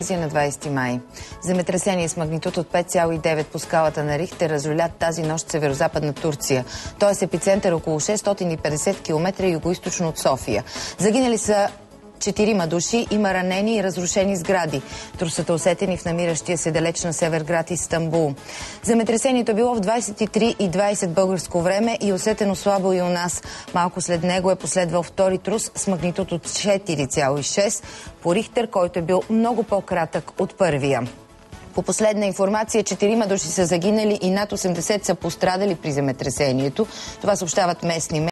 На 20 май. Земетресение с магнитуд от 5,9 по скалата на Рихтер разрулят тази нощ в северозападна Турция. Той е с епицентър около 650 км югоизточно от София. Загинали са 4 души, има ранени и разрушени сгради. Трусата усетени в намиращия се далеч на север град Истанбул. Земетресението е било в 23:20 българско време и усетено слабо и у нас. Малко след него е последвал втори трус с магнитуд от 4,6 по Рихтер, който е бил много по-кратък от първия. По последна информация, 4 души са загинали и над 80 са пострадали при земетресението. Това съобщават местни медии.